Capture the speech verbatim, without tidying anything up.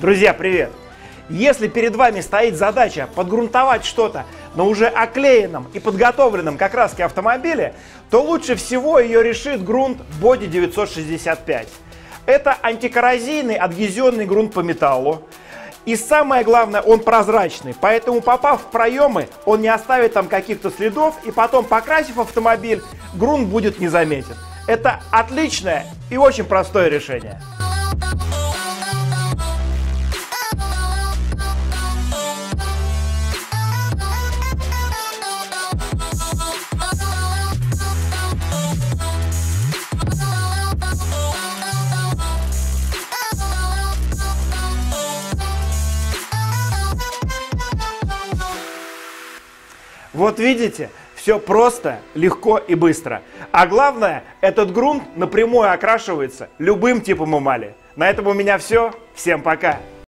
Друзья, привет! Если перед вами стоит задача подгрунтовать что-то на уже оклеенном и подготовленном к окраске автомобиле, то лучше всего ее решит грунт Боди девятьсот шестьдесят пять. Это антикоррозийный адгезионный грунт по металлу. И самое главное, он прозрачный, поэтому, попав в проемы, он не оставит там каких-то следов, и потом, покрасив автомобиль, грунт будет незаметен. Это отличное и очень простое решение. Вот видите, все просто, легко и быстро. А главное, этот грунт напрямую окрашивается любым типом эмали. На этом у меня все. Всем пока!